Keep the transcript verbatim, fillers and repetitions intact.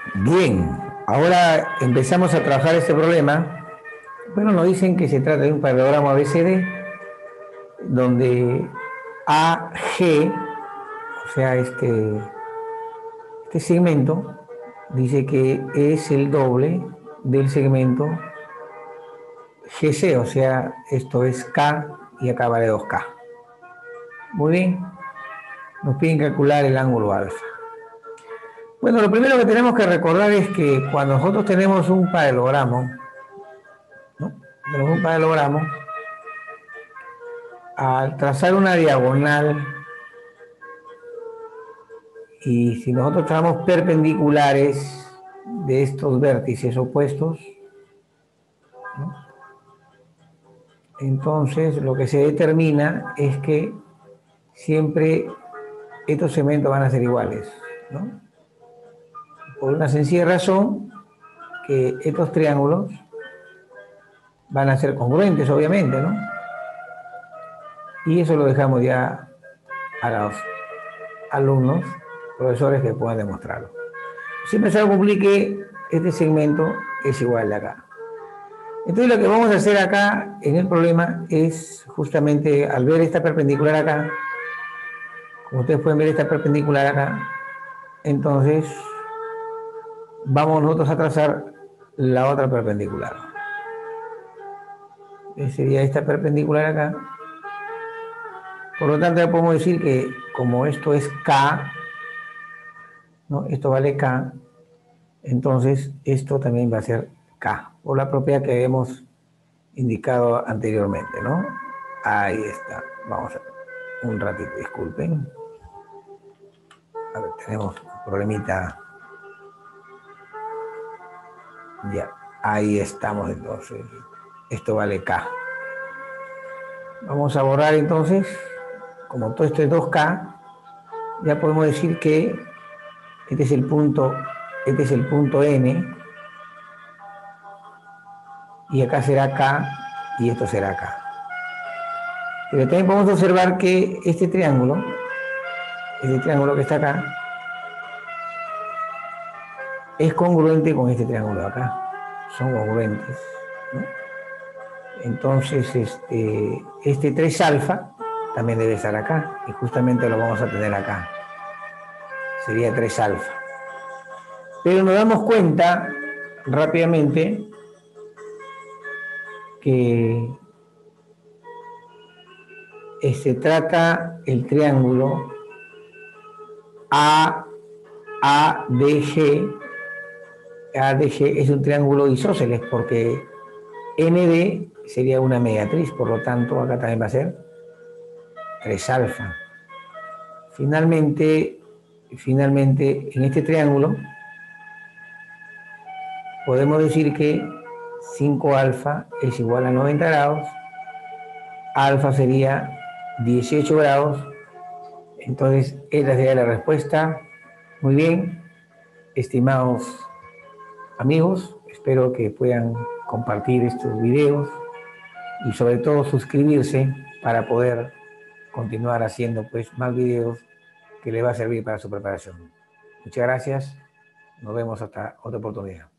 Bien, ahora empezamos a trabajar este problema. Bueno, nos dicen que se trata de un paralelogramo A B C D, donde A G, o sea, este, este segmento, dice que es el doble del segmento G C, o sea, esto es K y acá vale dos K. Muy bien, nos piden calcular el ángulo alfa. Bueno, lo primero que tenemos que recordar es que cuando nosotros tenemos un paralelogramo, ¿no? Tenemos un paralelogramo, al trazar una diagonal, y si nosotros trazamos perpendiculares de estos vértices opuestos, ¿no? Entonces lo que se determina es que siempre estos segmentos van a ser iguales, ¿no? Por una sencilla razón, que estos triángulos van a ser congruentes, obviamente, ¿no? Y eso lo dejamos ya a los alumnos, profesores que puedan demostrarlo. Siempre se complique, este segmento es igual de acá. Entonces lo que vamos a hacer acá en el problema es justamente al ver esta perpendicular acá, como ustedes pueden ver esta perpendicular acá, entonces vamos nosotros a trazar la otra perpendicular. Sería esta perpendicular acá. Por lo tanto ya podemos decir que como esto es K, ¿no? Esto vale K, entonces esto también va a ser K, por la propiedad que hemos indicado anteriormente, ¿no? Ahí está. Vamos a un ratito, disculpen. A ver, tenemos un problemita. Ya, ahí estamos entonces. Esto vale K. Vamos a borrar entonces, como todo esto es dos K, ya podemos decir que este es el punto, este es el punto N, y acá será K, y esto será K. Pero también podemos observar que este triángulo, este triángulo que está acá, es congruente con este triángulo de acá. Son congruentes, ¿no? Entonces, este, este tres alfa también debe estar acá, y justamente lo vamos a tener acá. Sería tres alfa. Pero nos damos cuenta rápidamente que se trata el triángulo A A D G. A D G es un triángulo isósceles porque N D sería una mediatriz, por lo tanto acá también va a ser tres alfa. Finalmente, finalmente en este triángulo podemos decir que cinco alfa es igual a noventa grados, alfa sería dieciocho grados, entonces esta sería la respuesta. Muy bien, estimados amigos, espero que puedan compartir estos videos y sobre todo suscribirse para poder continuar haciendo pues más videos que les va a servir para su preparación. Muchas gracias, nos vemos hasta otra oportunidad.